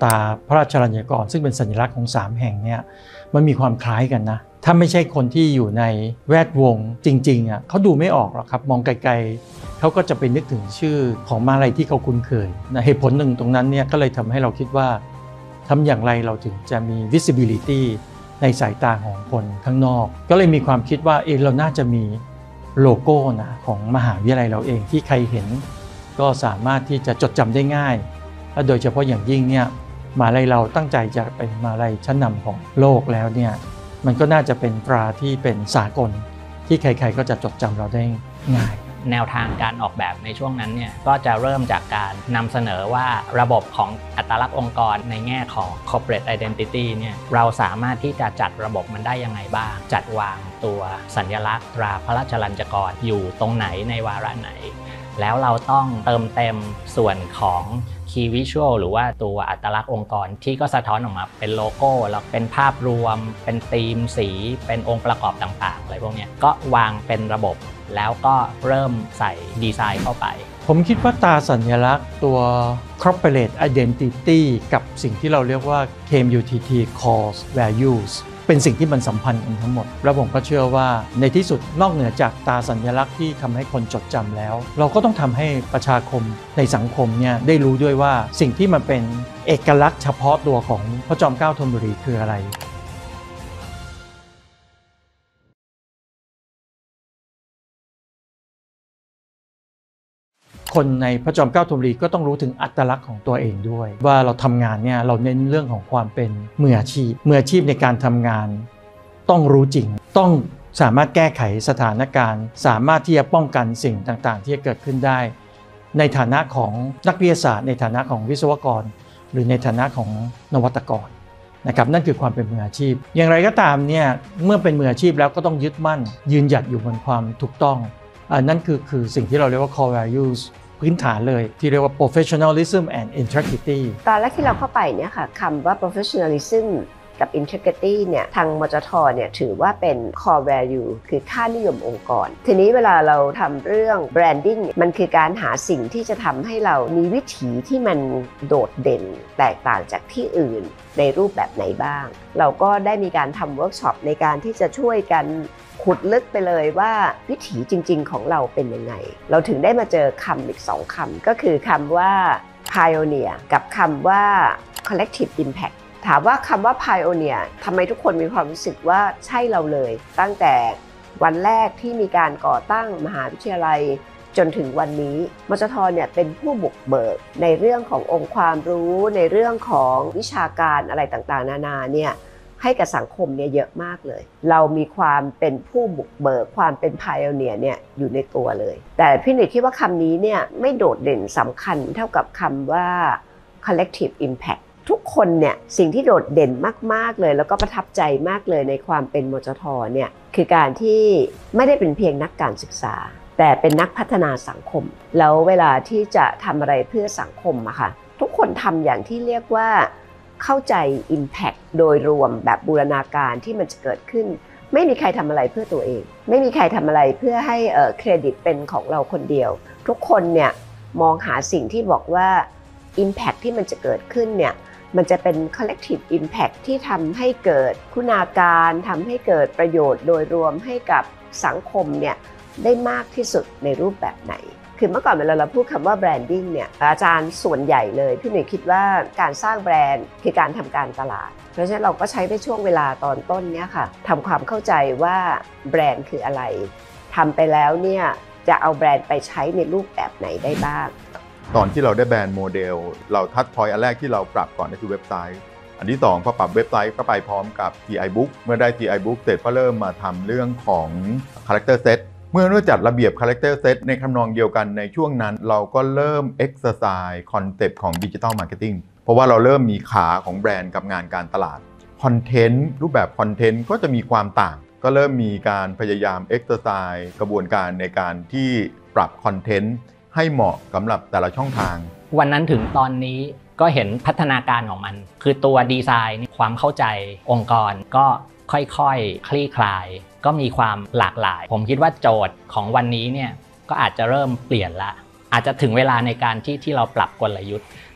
ตาพระราชลัญญกรซึ่งเป็นสัญลักษณ์ของ3แห่งเนี่ยมันมีความคล้ายกันนะถ้าไม่ใช่คนที่อยู่ในแวดวงจริงๆเขาดูไม่ออกหรอกครับมองไกลๆเขาก็จะไปนึกถึงชื่อของมาลัยที่เขาคุ้นเคยเหตุผลหนึ่งตรงนั้นเนี่ยก็เลยทำให้เราคิดว่าทำอย่างไรเราถึงจะมี visibility ในสายตาของคนข้างนอกก็เลยมีความคิดว่าเราน่าจะมีโลโก้นะของมหาวิทยาลัยเราเองที่ใครเห็นก็สามารถที่จะจดจำได้ง่ายและโดยเฉพาะอย่างยิ่งเนี่ยมหาวิทยาลัยเราตั้งใจจะเป็นมหาวิทยาลัยชั้นนำของโลกแล้วเนี่ยมันก็น่าจะเป็นตราที่เป็นสากลที่ใครๆก็จะจดจำเราได้ง่ายแนวทางการออกแบบในช่วงนั้นเนี่ยก็จะเริ่มจากการนำเสนอว่าระบบของอัตลักษณ์องค์กรในแง่ของ corporate identity เนี่ยเราสามารถที่จะจัดระบบมันได้ยังไงบ้างจัดวางตัวสัญลักษณ์ตราพระราชลัญจกรอยู่ตรงไหนในวาระไหนแล้วเราต้องเติมเต็มส่วนของ Key Visual หรือว่าตัวอัตลักษณ์องค์กรที่ก็สะท้อนออกมาเป็นโลโก้แล้วเป็นภาพรวมเป็นธีมสีเป็นองค์ประกอบต่างๆอะไรพวกนี้ก็วางเป็นระบบแล้วก็เริ่มใส่ดีไซน์เข้าไปผมคิดว่าตราสัญลักษณ์ตัว corporate identity กับสิ่งที่เราเรียกว่า KMUTT core values เป็นสิ่งที่มันสัมพันธ์กันทั้งหมดแล้วผมก็เชื่อว่าในที่สุดนอกเหนือจากตราสัญลักษณ์ที่ทำให้คนจดจำแล้วเราก็ต้องทำให้ประชาคมในสังคมเนี่ยได้รู้ด้วยว่าสิ่งที่มันเป็นเอกลักษณ์เฉพาะตัวของพระจอมเกล้าธนบุรีคืออะไรคนในพระจอมเกล้าธนบุรีก็ต้องรู้ถึงอัตลักษณ์ของตัวเองด้วยว่าเราทำงานเนี่ยเราเน้นเรื่องของความเป็นมืออาชีพในการทำงานต้องรู้จริงต้องสามารถแก้ไขสถานการณ์สามารถที่จะป้องกันสิ่งต่างๆที่จะเกิดขึ้นได้ในฐานะของนักวิทยาศาสตร์ในฐานะของวิศวกรหรือในฐานะของนวัตกรนะครับนั่นคือความเป็นมืออาชีพอย่างไรก็ตามเนี่ยเมื่อเป็นมืออาชีพแล้วก็ต้องยึดมั่นยืนหยัดอยู่บนความถูกต้องนั่นคือสิ่งที่เราเรียกว่า core valuesพื้นฐานเลยที่เรียกว่า professionalism and integrity ตอนแรกที่เราเข้าไปเนี่ยค่ะคำว่า professionalism กับ integrity เนี่ยทางมจทเนี่ยถือว่าเป็น core value คือค่านิยมองค์กรทีนี้เวลาเราทำเรื่อง branding มันคือการหาสิ่งที่จะทำให้เรามีวิถีที่มันโดดเด่นแตกต่างจากที่อื่นในรูปแบบไหนบ้างเราก็ได้มีการทำเวิร์กช็อปในการที่จะช่วยกันขุดลึกไปเลยว่าวิถีจริงๆของเราเป็นยังไงเราถึงได้มาเจอคำอีก2คำก็คือคำว่า pioneer กับคำว่า collective impact ถามว่าคำว่า pioneer ทำไมทุกคนมีความรู้สึกว่าใช่เราเลยตั้งแต่วันแรกที่มีการก่อตั้งมหาวิทยาลัยจนถึงวันนี้มจทเนี่ยเป็นผู้บุกเบิกในเรื่องขององค์ความรู้ในเรื่องของวิชาการอะไรต่างๆนานาเนี่ยให้กับสังคมเนี่ยเยอะมากเลยเรามีความเป็นผู้บุกเบิกความเป็น pioneer เนี่ยอยู่ในตัวเลยแต่พี่หนุ่ยคิดว่าคำนี้เนี่ยไม่โดดเด่นสำคัญเท่ากับคำว่า collective impact ทุกคนเนี่ยสิ่งที่โดดเด่นมากๆเลยแล้วก็ประทับใจมากเลยในความเป็นมจทเนี่ยคือการที่ไม่ได้เป็นเพียงนักการศึกษาแต่เป็นนักพัฒนาสังคมแล้วเวลาที่จะทำอะไรเพื่อสังคมอะค่ะทุกคนทำอย่างที่เรียกว่าเข้าใจ Impact โดยรวมแบบบูรณาการที่มันจะเกิดขึ้นไม่มีใครทำอะไรเพื่อตัวเองไม่มีใครทำอะไรเพื่อให้เครดิตเป็นของเราคนเดียวทุกคนเนี่ยมองหาสิ่งที่บอกว่า Impact ที่มันจะเกิดขึ้นเนี่ยมันจะเป็น collective impact ที่ทำให้เกิดคุณาการทำให้เกิดประโยชน์โดยรวมให้กับสังคมเนี่ยได้มากที่สุดในรูปแบบไหนคือเมื่อก่อนเวลาเราพูดคำว่า branding เนี่ยอาจารย์ส่วนใหญ่เลยพี่หนุ่ยคิดว่าการสร้างแบรนด์คือการทำการตลาดเพราะฉะนั้นเราก็ใช้ในช่วงเวลาตอนต้นเนี่ยค่ะทำความเข้าใจว่าแบรนด์คืออะไรทำไปแล้วเนี่ยจะเอาแบรนด์ไปใช้ในรูปแบบไหนได้บ้างตอนที่เราได้แบรนด์โมเดลเราทัชพอยต์อันแรกที่เราปรับก่อนก็คือเว็บไซต์อันที่2พอปรับเว็บไซต์ก็ไปพร้อมกับ GI Book เมื่อได้ GI Book เสร็จก็เริ่มมาทำเรื่องของ Character Set เมื่อจัดระเบียบ Character Set ในคำนองเดียวกันในช่วงนั้นเราก็เริ่ม Exercise คอนเซปต์ของ Digital Marketing เพราะว่าเราเริ่มมีขาของแบรนด์กับงานการตลาดคอนเทนต์รูปแบบคอนเทนต์ก็จะมีความต่างก็เริ่มมีการพยายาม Exercise กระบวนการในการที่ปรับคอนเทนต์ให้เหมาะสำหรับแต่ละช่องทางวันนั้นถึงตอนนี้ก็เห็นพัฒนาการของมันคือตัวดีไซน์ความเข้าใจองค์กรก็ค่อยๆคลี่คลายก็มีความหลากหลายผมคิดว่าโจทย์ของวันนี้เนี่ยก็อาจจะเริ่มเปลี่ยนละอาจจะถึงเวลาในการที่เราปรับกลยุทธ์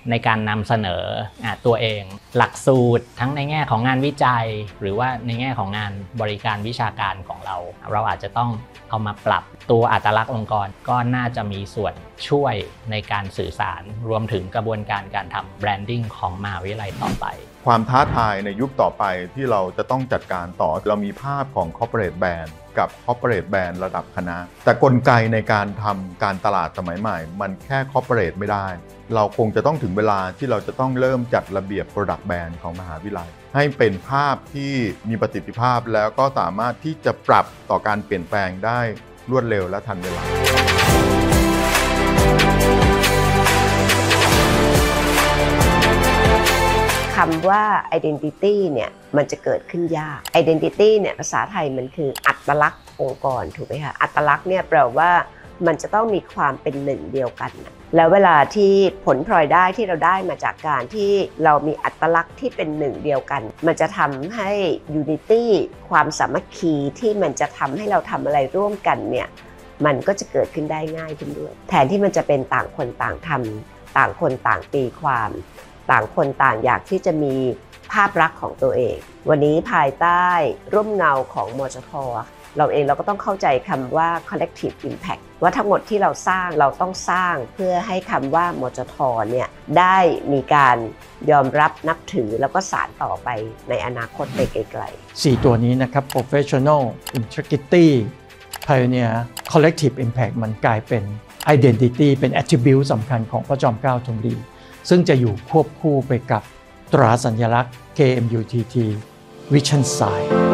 ในการนำเสนอตัวเองหลักสูตรทั้งในแง่ของงานวิจัยหรือว่าในแง่ของงานบริการวิชาการของเราอาจจะต้องเอามาปรับตัวอัตลักษณ์องค์กรก็น่าจะมีส่วนช่วยในการสื่อสารรวมถึงกระบวนการการทำแบรนดิ้งของมหาวิทยาลัยต่อไปความท้าทายในยุคต่อไปที่เราจะต้องจัดการต่อเรามีภาพของ corporate brand กับ corporate brand ระดับคณะแต่กลไกในการทำการตลาดสมัยใหม่มันแค่ corporate ไม่ได้เราคงจะต้องถึงเวลาที่เราจะต้องเริ่มจัดระเบียบ product brand ของมหาวิทยาลัยให้เป็นภาพที่มีประสิทธิภาพแล้วก็สามารถที่จะปรับต่อการเปลี่ยนแปลงได้รวดเร็วและทันเวลาคำว่า identity เนี่ยมันจะเกิดขึ้นยาก identity เนี่ยภาษาไทยมันคืออัตลักษณ์องค์กรถูกไหมคะอัตลักษณ์เนี่ยแปลว่ามันจะต้องมีความเป็นหนึ่งเดียวกันแล้วเวลาที่ผลพลอยได้ที่เราได้มาจากการที่เรามีอัตลักษณ์ที่เป็นหนึ่งเดียวกันมันจะทำให้ unity ความสามัคคีที่มันจะทำให้เราทำอะไรร่วมกันเนี่ยมันก็จะเกิดขึ้นได้ง่ายขึ้นด้วยแทนที่มันจะเป็นต่างคนต่างทำต่างคนต่างตีความต่างคนต่างอยากที่จะมีภาพลักษณ์ของตัวเองวันนี้ภายใต้ร่มเงาของมจท.เราก็ต้องเข้าใจคำว่า collective impact ว่าทั้งหมดที่เราสร้างเราต้องสร้างเพื่อให้คำว่ามจท.เนี่ยได้มีการยอมรับนับถือแล้วก็สานต่อไปในอนาคตไปไกลๆ4ตัวนี้นะครับ professional integrity pioneer collective impact มันกลายเป็น identity เป็น attribute สำคัญของพระจอมเกล้าธนบุรีซึ่งจะอยู่ควบคู่ไปกับตราสัญลักษณ์ KMUTT Vision Sign